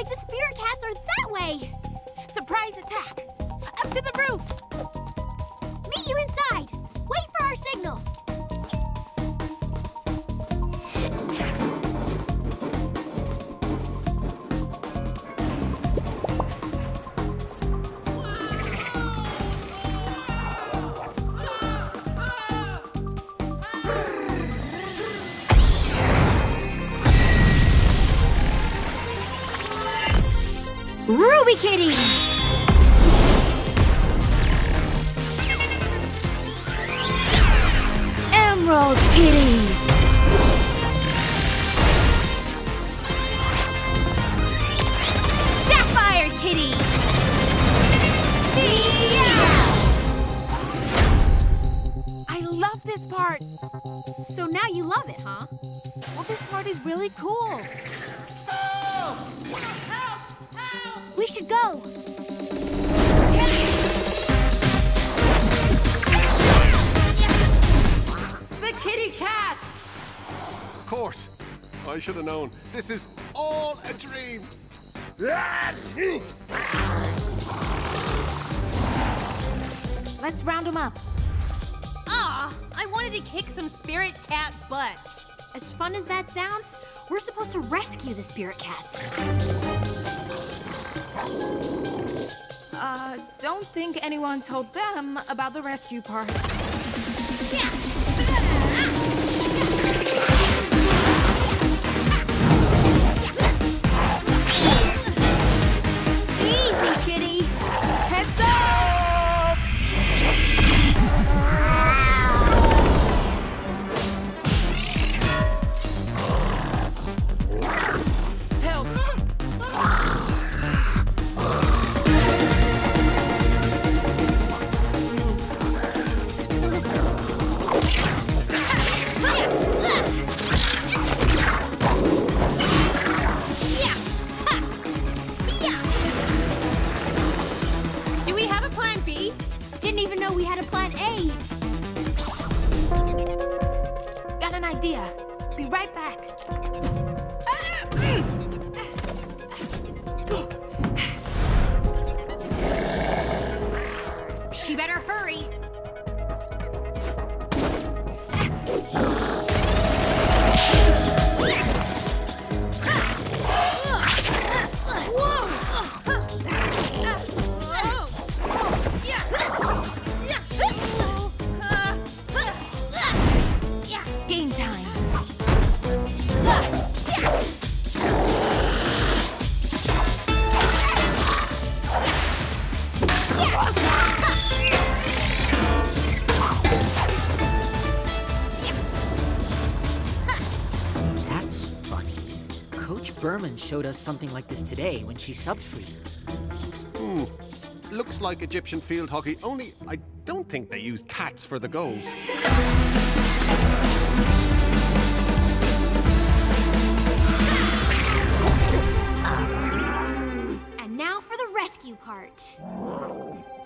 the spirit cats are that way! Surprise attack! Up to the roof! Meet you inside! Wait for our signal! Ruby Kitty! Emerald Kitty! Sapphire Kitty! I love this part! So now you love it, huh? Well, this part is really cool. We should go! The Kitti Katz! Of course. I should have known. This is all a dream. Let's round them up. Ah, I wanted to kick some spirit cat butt. As fun as that sounds, we're supposed to rescue the spirit cats. Don't think anyone told them about the rescue part. Easy, Kitty! Heads up! Help! Do we have a plan B? Didn't even know we had a plan A. Got an idea. Be right back. She better hurry. Game time. That's funny. Coach Berman showed us something like this today when she subbed for you. Looks like Egyptian field hockey, only I don't think they used cats for the goals. And now for the rescue part.